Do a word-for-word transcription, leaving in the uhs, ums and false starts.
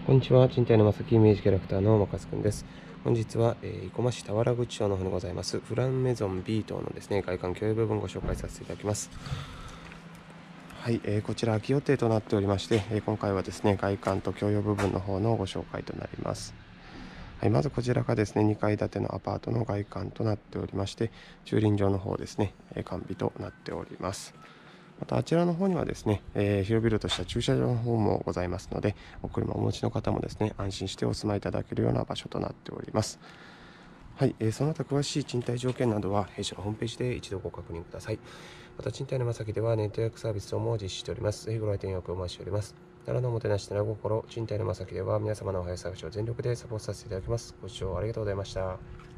こんにちは。賃貸のまさきイメージキャラクターのまかすくんです。本日は、えー、生駒市田原口町の方にございますフランメゾン B 棟のですね、外観共有部分をご紹介させていただきます。はい、えー、こちら空き予定となっておりまして、えー、今回はですね、外観と共用部分の方のご紹介となります。はい、まずこちらがですね、にかい建てのアパートの外観となっておりまして、駐輪場の方ですね、えー、完備となっております。またあちらの方にはですね、えー、広々とした駐車場の方もございますので、お車をお持ちの方もですね、安心してお住まいいただけるような場所となっております。はい、えー、その他詳しい賃貸条件などは弊社のホームページで一度ご確認ください。また賃貸のまさきではネット予約サービス等も実施しております。ぜひご来店予約をお待ちしております。奈良のおもてなしなら心、賃貸のまさきでは皆様のお部屋探しを全力でサポートさせていただきます。ご視聴ありがとうございました。